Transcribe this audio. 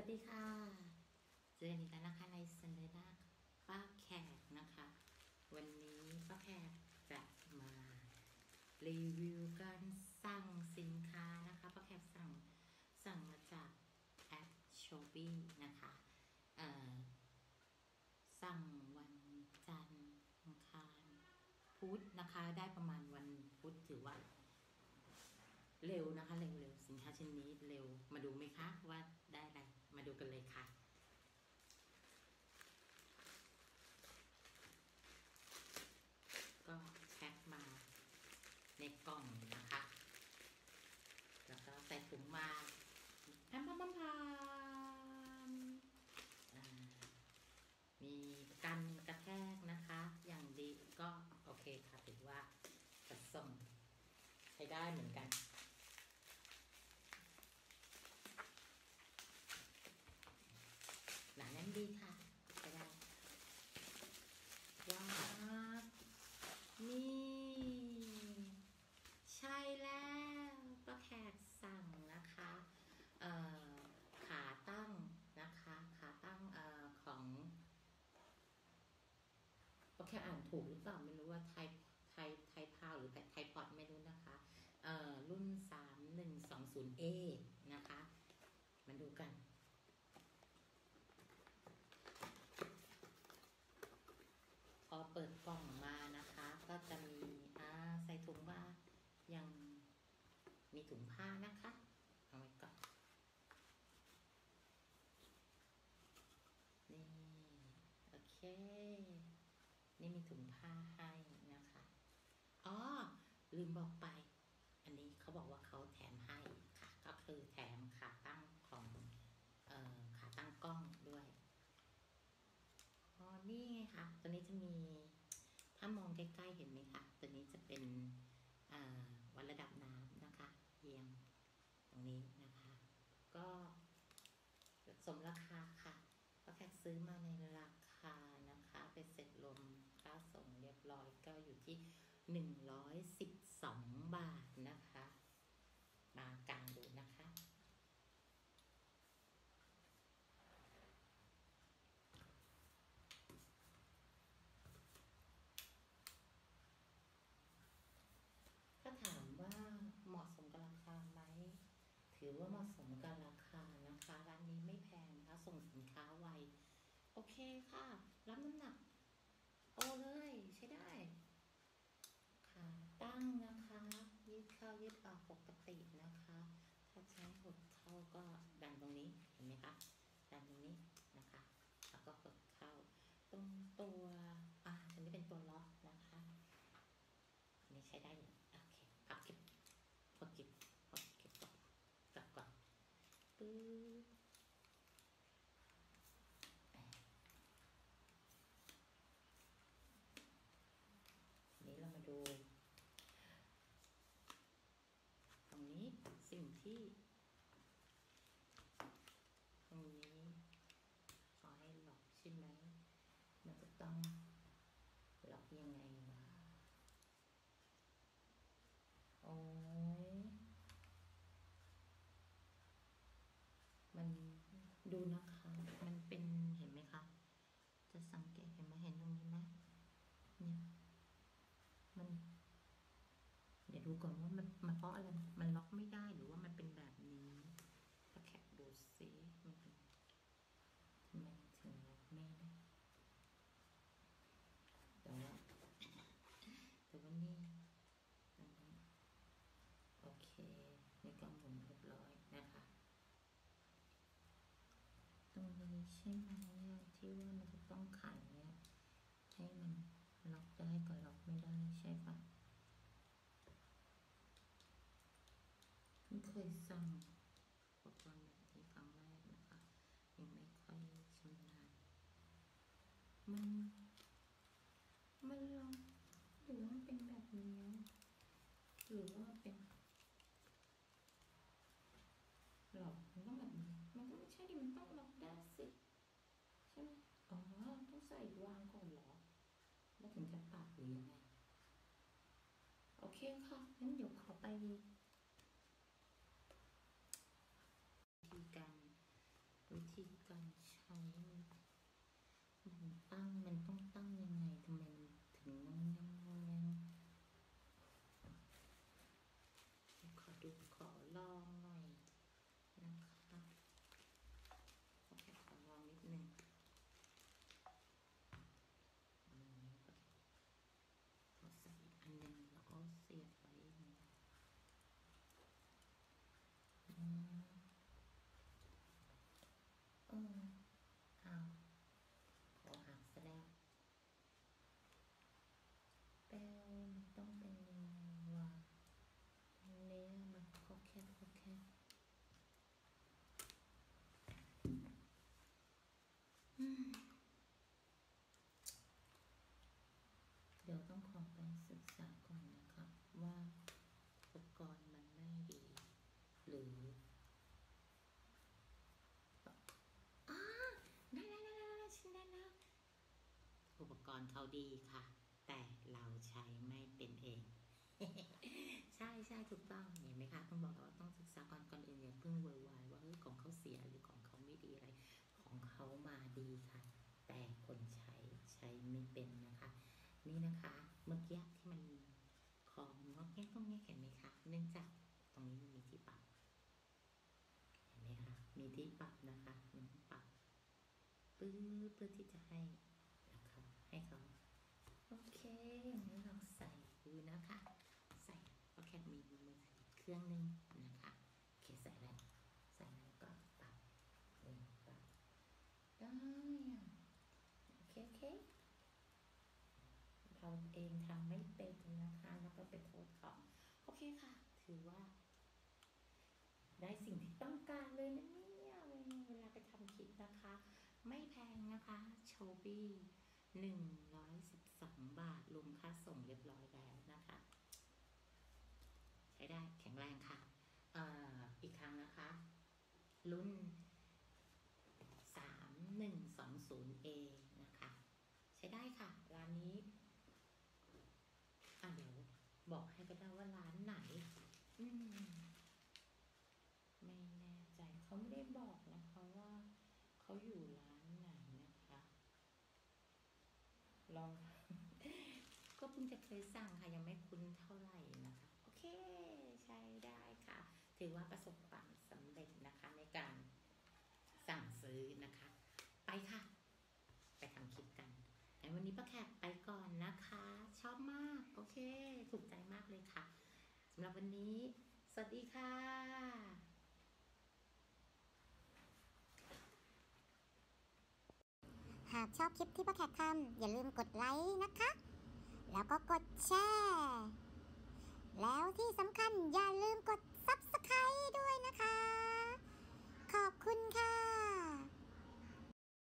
ดีค่ะเจอกันอีกแล้วนะคะในซันเดย์นะป้าแขกนะคะ วันนี้ป้าแขกจะมารีวิวการสั่งสินค้านะคะป้าแขกสั่งมาจากแอป Shopee นะคะสั่งวันจันทร์อังคารพุธนะคะได้ประมาณวันพุธถือว่าเร็วนะคะเร็วสินค้าชิ้นนี้เร็วมาดูไหมคะว่าได้อะไรมาดูกันเลยค่ะก็แพ็คมาในกล่องนะคะแล้วก็ใส่ถุงมาพัมมีกันกระแทกนะคะอย่างดีก็โอเคค่ะถือว่าจัดส่งใช้ได้เหมือนกันหนาแน่นดีค่ะใช้ได้ว้าวนี่ใช่แล้วป้าแขกสั่งนะคะขาตั้งนะคะขาตั้งของป้าแขกอ่านถูกหรือเปล่าไม่รู้ว่าไทยพาวหรือไทยพอดไม่รู้นะคะรุ่น3120A นะคะมาดูกันพอเปิดกล่องมานะคะก็จะมีใส่ถุงมายังมีถุงผ้านะคะเอาไว้ก่อนนี่โอเคนี่มีถุงผ้าให้นะคะลืมบอกไปอันนี้เขาบอกว่าเขาแถมให้ค่ะก็คือแถมขาตั้งของขาตั้งกล้องด้วยนี่ไงคะตัวนี้จะมีถ้ามองใกล้ๆเห็นไหมคะตัวนี้จะเป็นวัดระดับน้ำนะคะเอียงตรงนี้นะคะก็สมราคาค่ะก็แค่ซื้อมาในราคานะคะเป็นเสร็จรวมค่าส่งเรียบร้อยก็อยู่ที่112 บาทนะคะมากางดูนะคะถ้าถามว่าเหมาะสมกับราคาไหมถือว่าเหมาะสมกับราคานะคะร้านนี้ไม่แพงนะคะส่งสินค้าไวโอเคค่ะรับน้ำหนักโอ้เลยใช้ได้ค่ะตั้งนะคะยืดเข้ายืดออกปกตินะคะถ้าใช้หดเข้าก็ดันตรงนี้เห็นไหมคะดันตรงนี้นะคะแล้วก็กดเข้าตรงตัวอันนี้เป็นตัวล็อกนะคะอันนี้ใช้ได้อยู่โอเคพับเก็บก่อนกลับก่อนปึ๊บนี้เรามาดูตรงนี้สิ่งที่ตรงนี้ขอให้ล็อกใช่ไหมมันจะต้องล็อกยังไงวะโอ้ยมันดูนะคะมันเป็นเห็นไหมคะจะสังเกตเห็นไหมเห็นตรงนี้ไหมเนี่ยมันเดี๋ยวดูก่อนว่ามันเพราะอะไรมันล็อกไม่ได้หรือว่ามันเป็นแบบนี้ถ้าแคปดูซิมันทำไมถึงล็อกไม่ได้แต่ว่านี่โอเคนี่ก็หมุนเรียบร้อยนะคะตรงนี้ใช่ไหมที่ว่ามันจะต้องขันเนี่ยให้มันล็อกได้ก็ล็อกไม่ได้ใช่ปะเคยสั่งอุปกรณ์แบบนี้ครั้งแรกนะคะยังไม่ค่อยชำนาญมันลองหรือว่าเป็นแบบนี้หรือว่าเป็นหลอกมันต้องแบบนี้มันก็ไม่ใช่ดิมันต้องล็อกได้สิใช่ไหมต้องใส่วางก่อนหรอแล้วถึงจะปัดหรือยังไงโอเคค่ะงั้นเดี๋ยวขอไปวิธีการวิธีการใช้มันต้องตั้งยังไงทำไมมันถึงงงยังขอลองหน่อยนะคะโอเคขอลองนิดนึงขอใส่อีกอันนึงแล้วก็เสียบไว้เอาขอหักซะแล้วแป้วมันต้องเป็นยังไงวะเนี้ยมันก็แค่เดี๋ยวต้องขอไปศึกษาก่อนนะคะว่าอุปกรณ์มันไม่ดีหรือได้ชิ้นได้แล้วอุปกรณ์เขาดีค่ะแต่เราใช้ไม่เป็นเอง ใช่ถูกต้องเห็นไหมคะต้องบอกว่าต้องศึกษาก่อนอื่นอย่าเพิ่งโวยวายว่าของเขาเสียหรือของเขาไม่ดีอะไรของเขามาดีค่ะแต่คนใช้ไม่เป็นนะคะนี่นะคะเมื่อกี้ที่มันของงอกแงกต้องแงกเห็นไหมคะเนื่องจากตรงนี้มันมีที่ปรับเห็นไหมคะมีที่ปรับนะคะมันปรับเพื่อที่จะให้นะคะให้เขาโอเคงั้นเราใส่ดูนะคะใส่ก็แค่มีมือถือเครื่องนึงนะคะโอเคใส่แล้วก็ปรับปรับได้โอเคเราเองทำไม่เป็นนะคะแล้วก็ไปโทษเขาโอเคค่ะถือว่าได้สิ่งที่ต้องการเลยนะเนี่ยเวลาไปทำคลิปนะคะไม่แพงนะคะโชบี้112 บาทรวมค่าส่งเรียบร้อยแล้วนะคะใช้ได้แข็งแรงค่ะอีกครั้งนะคะรุ่น 3120A นะคะใช้ได้ค่ะร้านนี้เดี๋ยวบอกให้ก็ได้ว่าร้านไหนไม่แน่ใจเขาไม่ได้บอกนะคะว่าเขาอยู่ร้านไหนนะคะลอง ก็เพิ่งจะเคยสั่งค่ะยังไม่คุ้นเท่าไหร่นะคะโอเคใช้ได้ค่ะถือว่าประสบความสำเร็จนะคะในการสั่งซื้อนะคะไปค่ะไปทำคลิปกันในวันนี้ป้าแขกไปก่อนนะคะชอบมากโอเคถูกใจมากเลยค่ะสำหรับวันนี้สวัสดีค่ะหากชอบคลิปที่ป้าแขกทำอย่าลืมกดไลค์นะคะ แล้วก็กดแชร์ แล้วที่สำคัญอย่าลืมกด